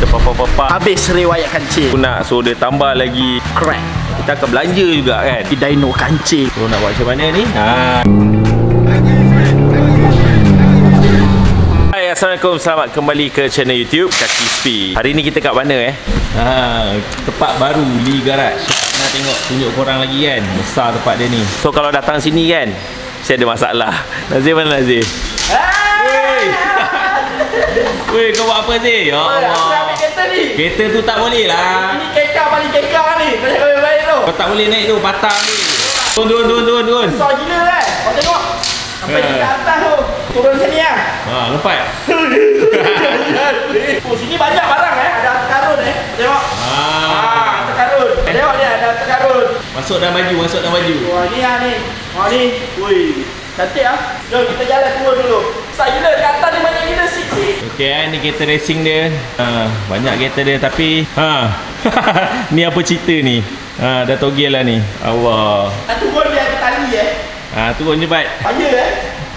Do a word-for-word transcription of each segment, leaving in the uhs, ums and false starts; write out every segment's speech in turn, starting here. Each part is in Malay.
kita papa-papa. Habis riwayat kancing. Aku nak suruh dia tambah lagi Crack. Kita akan belanja juga kan. Di dyno kancing. So nak buat macam mana ni? Ha. Hai, Assalamualaikum. Selamat kembali ke channel YouTube Kaki Speed. Hari ni kita kat mana eh? Ha, tempat baru Lee Garage. Nak tengok tunjuk korang lagi kan. Besar tempat dia ni. So kalau datang sini kan, saya ada masalah. Nazir mana Nazir? Hey! Weh, kau buat apa Zee? Ya Allah. Aku nak ambil kereta ni. Kereta tu tak boleh lah. Ini kekar paling kekar ni. Kau jangan baik-baik tu. Kau tak boleh naik tu, patah ni. Turun, turun, turun, turun, turun. Besar gila kan? Kau tengok. Sampai Ha. dekat atas tu. Turun sini lah. Ha, lompat. Oh, sini banyak barang eh. Ada terkarun eh. Tengok. Ha. Ah, terkarun. Tengok dia ada terkarun. Masuk dalam baju, masuk dalam baju. Wah, ni lah ni. Wah, ni. Wih. Cantik ah. Jom kita jalan turun dulu. Besar gila. Kat atas ni banyak gila sik-sik. Okey eh, ni kereta racing dia. Ha, banyak kereta dia tapi ha. Ni apa cerita ni? Ha, dah togel lah ni. Allah. Nak turun dia ada tali eh. Ha, turun jebat. Payah eh.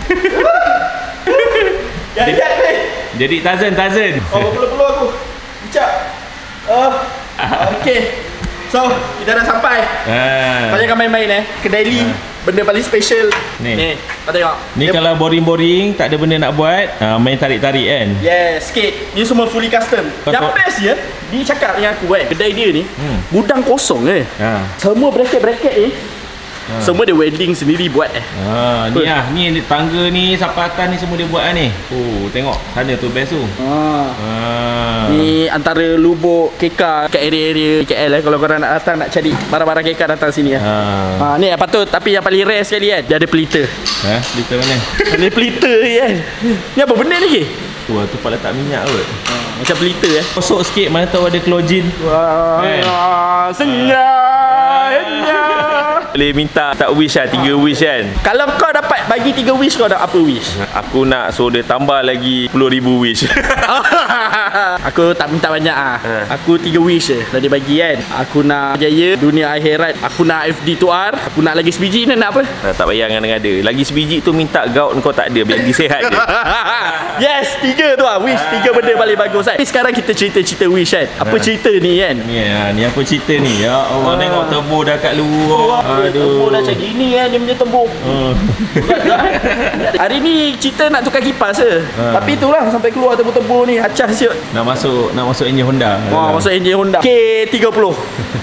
Jangan ni. Jadi Tarzan, Tarzan. Oh, perlu-perlu aku. Bincang. Oh. Okey. So, kita dah sampai. Ha. Kau jangan main-main eh. Kedai Lee. Benda paling special. Ni. Ni. Kau tengok. Ni Dia- kalau boring-boring, tak ada benda nak buat, ha, main tarik-tarik kan. Yes, skate. Ni semua fully custom. Kau Yang tahu- best dia, dia cakap dengan aku kan, kedai dia ni, Hmm. gudang kosong eh. Ha. Semua bracket-bracket ni, Ha. semua dia welding sendiri buat eh. Ha, ni ah, ni tangga ni sampai atas ni semua dia buat lah ni. Oh, tengok sana tu best tu. Ha. Ha. Ni antara lubuk K K kat area-area K L eh. Kalau korang nak datang nak cari barang-barang K K datang sini eh. Ha. Ha, ni apa tu, tapi yang paling rare sekali kan, dia ada pelita. Ha, cerita mana? Ada pelita ni kan. Ni apa benda ni ke? Tu lah, tu pak letak minyak kot. Ha, macam pelita eh. Kosok sikit, mana tahu ada klojin. Wah, Eh. senyapnya. Boleh minta tak wish lah, tiga wish kan. Kalau kau dapat bagi tiga wish, kau nak apa wish? Aku nak suruh dia tambah lagi sepuluh ribu wish. Aku tak minta banyak ah. Ha. Aku tiga wish je dah dia bagi kan. Aku nak jaya dunia akhirat. Aku nak F D two R. Aku nak lagi sebiji ni, nak apa? Nah, tak payah ngada-ngada. Lagi sebiji tu minta gout kau tak ada, biar lagi sihat je. Yes, tiga tu ah. Wish tiga benda paling bagus kan. Sekarang kita cerita-cerita wish kan. Apa Ha. cerita ni kan? Ni ha, ni apa cerita ni? Ya Allah, Ah. tengok tebur dah kat luar. Tembur dah macam gini kan, dia punya tembur. Oh. Hari ni cerita nak tukar kipas je. Ha. Tapi itulah sampai keluar tembur-tembur ni. Acah siut. Nak masuk nak masuk enjin Honda. Wah, masuk enjin Honda K tiga puluh.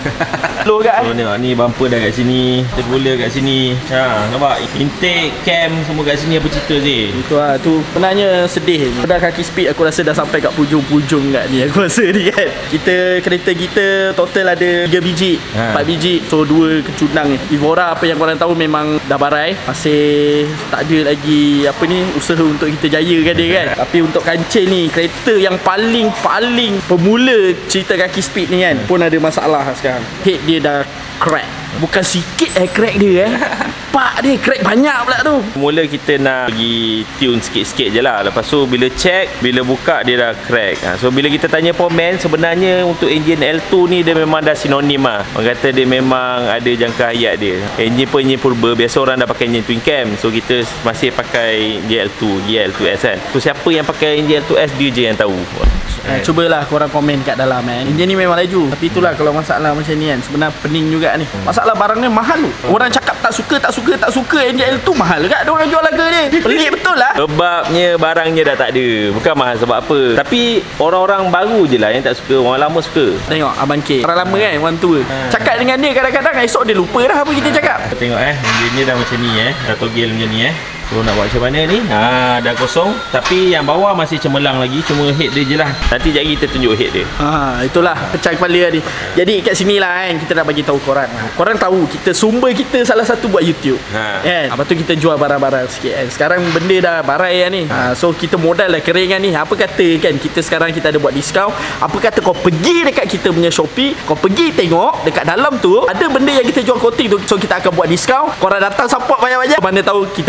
Low kat Oh, eh. tengok ni bumper dah kat sini, tergula kat sini. Ha, nampak intake, cam semua kat sini, apa cerita Zee? Itu lah, tu sebenarnya sedih. Pada Kaki Speed aku rasa dah sampai kat pujung-pujung kat ni. Aku rasa ni kan. Kita kereta kita total ada tiga biji, Ha. empat biji. So dua kecundang ni. Evora apa yang korang tahu memang dah barai. Masih tak ada lagi apa ni usaha untuk kita jayakan dia kan. Tapi untuk kancil ni, kereta yang paling paling pemula cerita Kaki Speed ni kan, pun ada masalah sekarang. Head dia dah crack. Bukan sikit eh crack dia eh. Pak dia crack banyak pula tu. Mula kita nak pergi tune sikit-sikit je lah. Lepas tu bila check, bila buka dia dah crack. Ha, so bila kita tanya pomen, sebenarnya untuk enjin L two ni dia memang dah sinonim lah. Orang kata dia memang ada jangka hayat dia. Enjin pun enjin purba. Biasa orang dah pakai enjin twin cam. So kita masih pakai G L two, G L two S kan. So siapa yang pakai enjin L two S, dia je yang tahu. Eh, cubalah korang komen kat dalam kan. Enjin ni memang laju. Tapi itulah kalau masalah macam ni kan, sebenarnya pening juga ni. Masalah barangnya mahal tu. Orang cakap tak suka, tak suka, tak suka enjin L two mahal dekat dia orang jual harga dia. Pelik betul lah. Sebabnya barangnya dah tak ada. Bukan mahal sebab apa. Tapi orang-orang baru je lah yang tak suka. Orang lama suka. Tengok Abang K, orang lama kan, orang tua. Cakap dengan dia kadang-kadang esok dia lupa dah apa kita cakap. Kita tengok eh, enjin dah macam ni eh. Dah togel macam ni eh. So nak buat macam mana ni? Ha, dah kosong. Tapi yang bawah masih cemerlang lagi. Cuma head dia je lah. Nanti jap kita tunjuk head dia. Ha, itulah pecah kepala ni. Jadi kat sini lah kan, kita nak bagi tahu korang. Ha, korang tahu kita sumber kita salah satu buat YouTube. Ha. Kan? Lepas tu kita jual barang-barang sikit kan. Sekarang benda dah barai lah ni. Ha, so kita modal lah kering kan ni. Apa kata kan kita sekarang kita ada buat diskaun. Apa kata kau pergi dekat kita punya Shopee, kau pergi tengok dekat dalam tu ada benda yang kita jual coating tu. So kita akan buat diskaun. Korang datang support banyak-banyak. Mana tahu kita boleh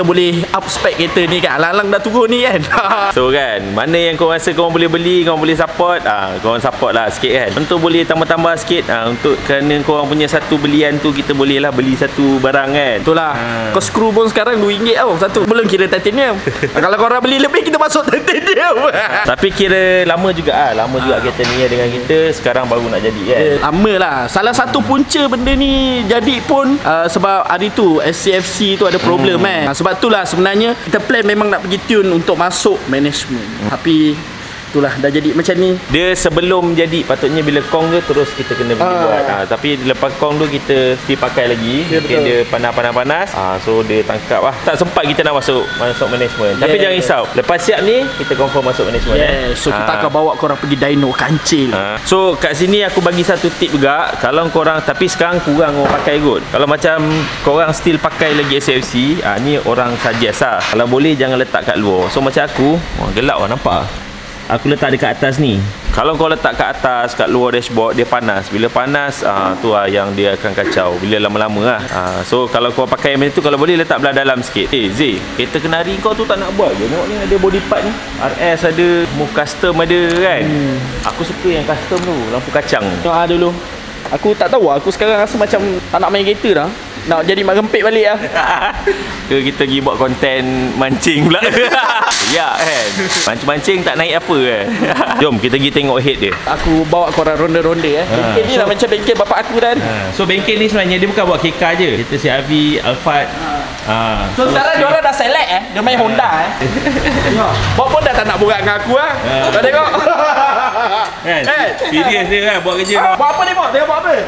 up spek kereta ni kan. Alang-alang dah turun ni kan. So kan, mana yang kau rasa kau boleh beli, kau boleh support, ah, kau support lah sikit kan. Untuk boleh tambah-tambah sikit, ah, untuk kerana kau punya satu belian tu, kita boleh lah beli satu barang kan. Betul lah. Ha. Kau skru pun sekarang dua ringgit tau satu. Belum kira titanium. Kalau korang beli lebih, kita masuk titanium. Tapi kira lama juga ah, lama juga ha. kereta ni dengan kita. Sekarang baru nak jadi kan. Eh, lama lah. Salah satu punca benda ni jadi pun uh, sebab hari tu S C F C tu ada problem hmm. kan. Sebab tu lah sebenarnya kita plan memang nak pergi tune untuk masuk management. Hmm. Tapi itulah dah jadi macam ni. Dia sebelum jadi patutnya bila kong tu terus kita kena pergi ah. buat. Ha, tapi lepas kong tu kita mesti pakai lagi. Ya, mungkin dia panas-panas-panas. Ha, so dia tangkap lah. Tak sempat kita nak masuk masuk management. Yeah. Tapi jangan risau. Lepas siap ni kita confirm masuk management. Yeah. Eh. So kita ha. akan bawa korang pergi dyno kancil. Ha. So kat sini aku bagi satu tip juga. Kalau korang, tapi sekarang kurang orang pakai kot. Kalau macam korang still pakai lagi S C F C, ha, ni orang suggest lah. Kalau boleh jangan letak kat luar. So macam aku, oh, gelap lah nampak. Aku letak dekat atas ni. Kalau kau letak kat atas, kat luar dashboard, dia panas. Bila panas, ah, tu lah yang dia akan kacau. Bila lama-lama lah. Ah, so kalau kau pakai macam tu, kalau boleh letak belah dalam sikit. Eh Zee, kereta kenari kau tu tak nak buat ke? Tengok ni ada body part ni. R S ada, move custom ada kan. hmm. Aku suka yang custom tu, lampu kacang. Tengok ah dulu. Aku tak tahu, aku sekarang rasa macam tak nak main kereta dah. Nak jadi mak rempit balik lah. Ke kita pergi buat konten mancing pula. Ya kan, mancing-mancing tak naik apa kan. Jom kita pergi tengok head dia. Aku bawa korang ronda-ronda eh. ha. Bengkel ni so, lah macam bengkel bapak aku dan ha. So bengkel ni sebenarnya dia bukan buat K K je. Kita C R V, Alphard. ha. Ha. So sekarang dia orang dah select eh. Dia main Honda eh. Bawa pun dah tak nak borak dengan aku lah. ha. Kau tengok kan, eh. serius dia kan buat kerja. ha. Buat apa ni Mak? Tengok buat apa?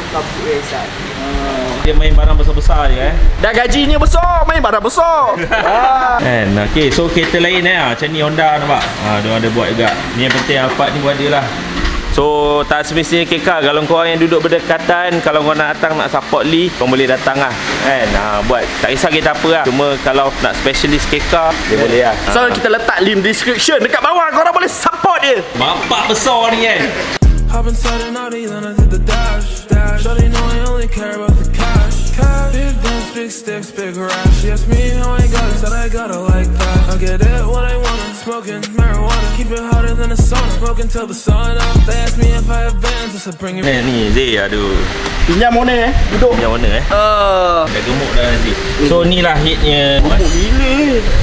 Dia main barang besar-besar je eh. Dah gajinya besar, main barang besar. Kan, okey. So kereta lain eh, macam ni Honda nampak. Ha, dia ada buat juga. Ni yang penting Alphard ni buat dia lah. So tak semestinya K K. Kalau korang yang duduk berdekatan, kalau korang nak datang nak support Lee, korang boleh datang lah kan. Ha, buat tak kisah kita apa lah. Cuma kalau nak specialist K K, dia yeah. boleh lah. So ha. kita letak link description dekat bawah, korang boleh support dia. Bapak besar ni kan. Hop inside an Audi, then I did the dash, dash. Shawty know I only care about the cash, cash. Big guns, big sticks, big rash. She asked me how I got it, said I got it like that. I get it when I wanna, smoking marijuana. Keep it hotter than the sauna, smoking till the sun up. They asked me if I have bands, I said bring it. Eh ni Zee, aduh. Pinjam mana eh? Duduk. Pinjam mana eh? Uh. Dah gemuk dah Zee. So ni lah headnya. Gemuk gila.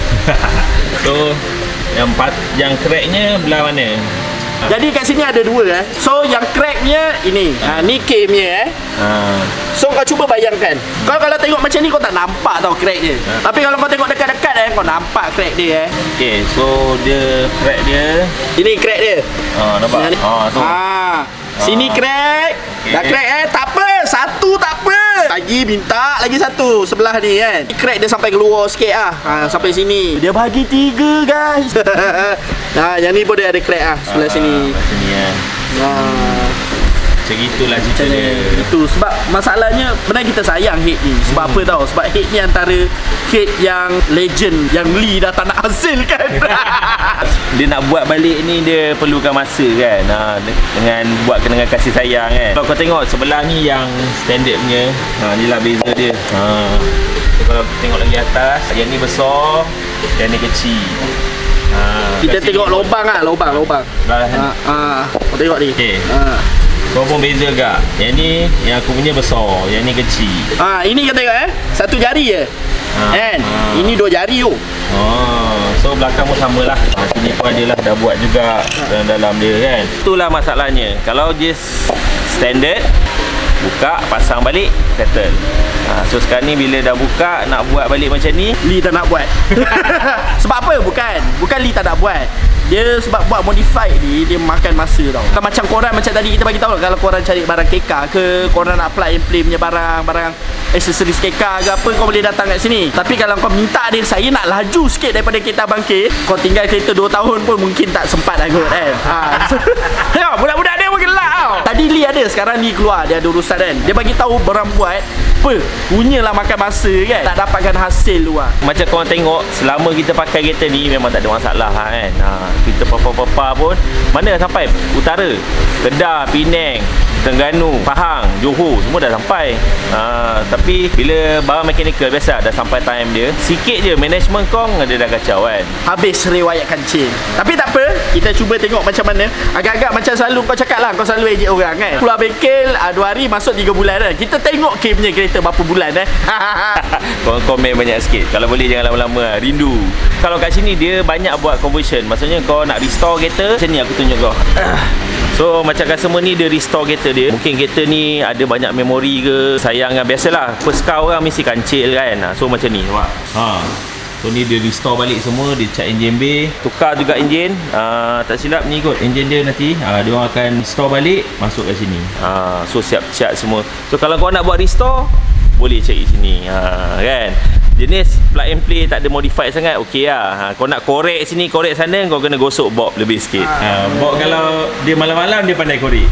So yang pat, yang cracknya belah mana? Jadi kat sini ada dua eh. So yang cracknya ini. Ha, ni K-nya eh. Ha. So kau cuba bayangkan. Kau kalau tengok macam ni kau tak nampak tau cracknya. Ha. Tapi kalau kau tengok dekat-dekat eh, kau nampak crack dia eh. Okay, so dia crack dia. Ini crack dia. Ha, nampak? Ha, tu. Ha. Sini crack. Okay. Dah crack eh. Tak apa. Satu tak apa. Lagi minta lagi satu sebelah ni kan. Crack dia sampai keluar sikit ah. Ha, sampai sini. Dia bagi tiga guys. Nah, yang ni pun dia ada crack ah sebelah ha, sini. Sini ya. Nah. Macam itulah cerita dia. Itu sebab masalahnya benar kita sayang head ni. Sebab hmm. apa tau? Sebab head ni antara head yang legend yang Lee dah tak nak hasilkan. Dia nak buat balik ni dia perlukan masa kan. Ha, dengan buat dengan kasih sayang kan. Kalau kau tengok sebelah ni yang standard punya. Ha, inilah beza dia. Ha. So, kalau tengok lagi atas, yang ni besar, yang ni kecil. Ha, kita tengok lubang ah, lubang, lubang. Ha, ah, kau tengok ni. Okey. Ha. Kau pun beza gak. Yang ni yang aku punya besar, yang ni kecil. Ah, ini kau tengok eh. Satu jari je. Ha. Kan? Ha. Ini dua jari tu. Oh, so belakang pun samalah. Ha, sini pun adalah dah buat juga dalam dalam dia kan. Itulah masalahnya. Kalau just standard buka, pasang balik, settle. Ha, so sekarang ni bila dah buka nak buat balik macam ni, Lee tak nak buat. Sebab apa? Bukan. Bukan Lee tak nak buat. Dia sebab buat modified ni, dia makan masa tau. Kalau macam korang, macam tadi kita bagi tahu, kalau korang cari barang K K ke, korang nak plug and play punya barang, barang aksesoris K K ke apa, kau boleh datang kat sini. Tapi kalau kau minta dia, saya nak laju sikit daripada kereta Abang K, kau tinggal kereta dua tahun pun mungkin tak sempat lah kot kan. Ha. Tengok, budak-budak dia pun gelak tau. Tadi Lee ada, sekarang Lee keluar, dia ada urusan kan. Dia bagi tahu barang buat apa, punyalah makan masa kan, tak dapatkan hasil luar. Macam korang tengok, selama kita pakai kereta ni memang tak ada masalah kan. Ha, kita papa-papa pun mana sampai utara, Kedah, Penang, Terengganu, Pahang, Johor semua dah sampai. Ha, tapi bila barang mekanikal biasa dah sampai time dia, sikit je management kong dia dah kacau kan. Habis riwayat kancil. Tapi tak apa, kita cuba tengok macam mana. Agak-agak macam selalu kau cakap lah, kau selalu ejek orang kan. Keluar bengkel dua hari masuk tiga bulan kan. Kita tengok K punya kereta berapa bulan eh. Korang komen banyak sikit. Kalau boleh jangan lama-lama lah. Rindu. Kalau kat sini dia banyak buat conversion. Maksudnya kau nak restore kereta, macam ni aku tunjuk kau. So macam customer ni dia restore kereta dia. Mungkin kereta ni ada banyak memori ke, sayang kan. Biasalah first car orang mesti kancil kan. So macam ni nampak. Ha. So ni dia restore balik semua. Dia cat enjin bay, tukar juga enjin. uh, Tak silap ni kot enjin dia nanti. uh, Dia orang akan restore balik, masuk kat sini. uh, So siap cat semua. So kalau kau nak buat restore, boleh check di sini. uh, Kan jenis plug and play, tak ada modified sangat, okey lah. Ha, kau nak korek sini, korek sana, kau kena gosok bob lebih sikit. Ha, bob kalau dia malam-malam dia pandai korek.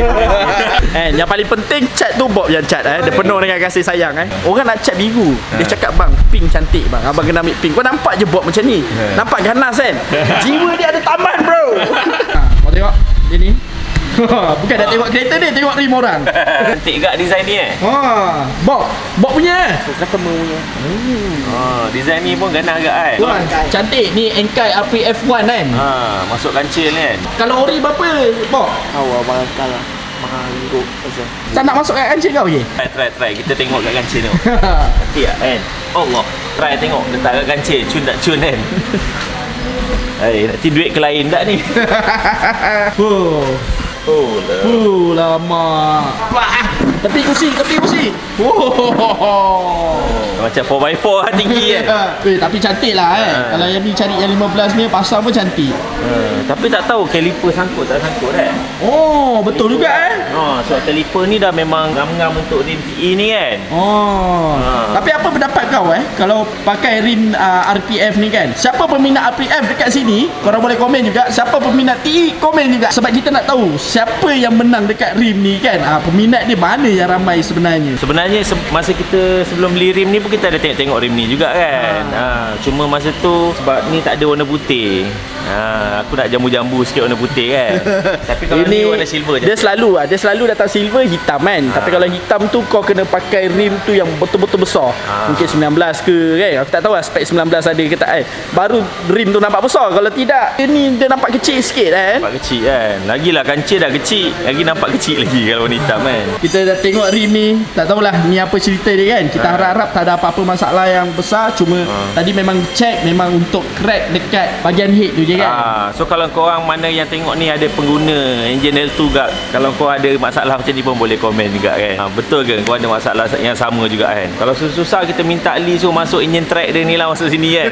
Eh, yang paling penting cat tu bob yang cat eh. Dia penuh dengan kasih sayang eh. Orang nak cat biru, dia cakap bang, pink cantik bang. Abang kena ambil pink. Kau nampak je bob macam ni. Nampak ganas kan? Jiwa dia ada taman bro. Ha, kau tengok dia ni. Bukan dah tengok kereta dia, tengok rim orang. Cantik gak design ni eh. Ha, bob, bob punya. Customer punya. Hmm. Ha, design ni pun ganas gak kan. Wah, cantik ni Enkai R P F one kan. Ha, masuk kancil kan. Kalau ori berapa, bob? Tahu abang kalah. Mahal ringgit pasal. Tak nak masuk kat kancil kau je? Try, try, try. Kita tengok kat kancil tu. Cantik tak kan? Allah. Try tengok letak kat kancil. Cun tak cun kan. Hai, nanti duit ke lain tak ni? Oh. Oh lah. Uh, lama. Wah, tepi kursi, tepi kursi. Oh. Macam four by four lah tinggi kan. Eh, tapi cantik lah eh. Ha. Kalau yang ni cari yang lima belas ni pasang pun cantik. Ha, tapi tak tahu kaliper sangkut tak sangkut kan. Oh, betul juga eh. Ha, so kaliper ni dah memang ngam-ngam untuk rim T E ni kan. Oh. Ha. Tapi apa pendapat kau eh kalau pakai rim uh, R P F ni kan? Siapa peminat R P F dekat sini? Korang boleh komen juga. Siapa peminat T E, komen juga. Sebab kita nak tahu siapa yang menang dekat rim ni kan. Ha, peminat dia mana yang ramai sebenarnya? Sebenarnya se masa kita sebelum beli rim ni pun kita ada tengok-tengok rim ni juga kan. Ha. Ha, cuma masa tu sebab ni tak ada warna putih. Ha, aku nak jambu-jambu sikit warna putih kan. Tapi kalau ini, ni warna silver je. Dia selalu ah, dia selalu datang silver hitam kan. Ha. Tapi kalau hitam tu kau kena pakai rim tu yang betul-betul besar. Ha. Mungkin sembilan belas ke kan. Aku tak tahu lah spek sembilan belas ada ke tak kan. Baru rim tu nampak besar. Kalau tidak, ini dia nampak kecil sikit kan. Nampak kecil kan. Lagilah kancil dah kecil, lagi nampak kecil lagi kalau warna hitam kan. Kita dah tengok rim ni, tak tahulah ni apa cerita dia kan. Kita ha. harap-harap tak ada apa-apa masalah yang besar. Cuma ha. tadi memang check memang untuk crack dekat bahagian head tu je kan. Ha. So kalau korang mana yang tengok ni ada pengguna enjin L two gak, kalau kau ada masalah macam ni pun boleh komen juga kan. Ha, betul ke kau ada masalah yang sama juga kan. Kalau susah-susah kita minta Lee so masuk enjin track dia ni lah masuk sini kan.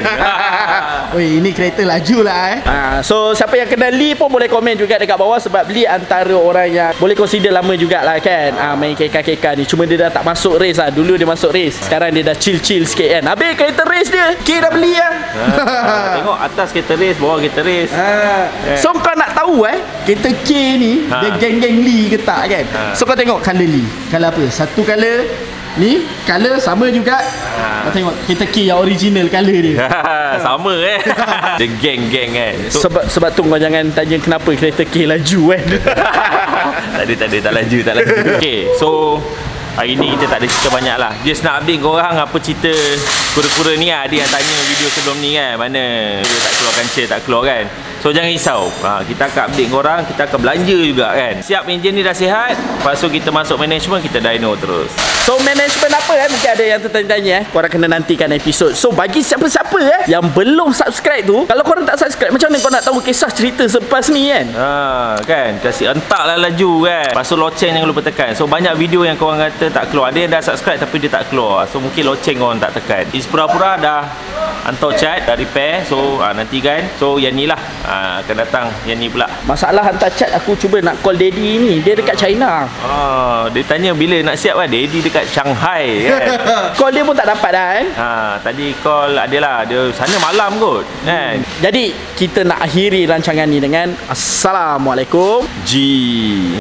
Oi, ini kereta laju lah eh. Ha, so siapa yang kenal Lee pun boleh komen juga dekat bawah. Sebab Lee antara orang yang boleh consider lama jugalah kan. Ha, main K K K K ni. Cuma dia dah tak masuk race lah. Dulu dia masuk race, sekarang dia dah chill-chill sikit kan. Habis kereta race dia K dah beli lah. Ha, ha, tengok atas kereta race, bawah kereta race. Ha. So kau nak tahu eh kereta K ni ha. dia geng-geng Lee ke tak kan. Ha. So kau tengok colour Lee. Colour apa? Satu colour ni, colour sama juga. Ha. Kau tengok kereta K yang original colour dia. Sama eh. Dia geng-geng kan. So, sebab sebab tu kau jangan tanya kenapa kereta K laju kan. Tak ada, tak ada, tak laju, tak laju. Okay, so hari ni kita tak ada cerita banyak lah. Just nak update korang apa cerita kura-kura ni lah. Ada yang tanya video sebelum ni kan, mana dia tak keluar kancil, tak keluar kan. So jangan risau, ha, kita akan update korang. Kita akan belanja juga kan. Siap enjin ni dah sihat, lepas tu kita masuk management, kita dyno terus. So management apa eh? Mungkin ada yang tertanya-tanya eh. Korang kena nantikan episod. So bagi siapa-siapa eh yang belum subscribe tu, kalau korang tak subscribe, macam mana kau nak tahu kisah cerita selepas ni kan? Ha, kan, kasih entak lah laju kan. Lepas tu loceng jangan lupa tekan. So banyak video yang korang kata tak keluar. Ada yang dah subscribe tapi dia tak keluar. So mungkin loceng korang tak tekan. Is pura-pura dah hantar cat, dah repair. So ha, nanti kan. So yang ni lah ha, akan datang. Yang ni pula. Masalah hantar cat, aku cuba nak call daddy ni. Dia dekat China. Ha, dia tanya bila nak siap kan. Daddy dekat Shanghai kan. Call dia pun tak dapat dah kan. Ha, tadi call adalah dia sana malam kot kan. Jadi kita nak akhiri rancangan ni dengan Assalamualaikum G.